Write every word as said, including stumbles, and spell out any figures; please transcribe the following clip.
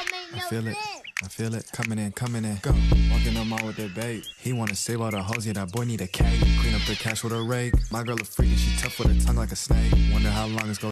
I feel it, I feel it, coming in, coming in. Go, walking on mall with that babe. He wanna save all the hoes, yeah, that boy need a cake. Clean up the cash with a rake. My girl a freak and she tough with her tongue like a snake. Wonder how long it's gonna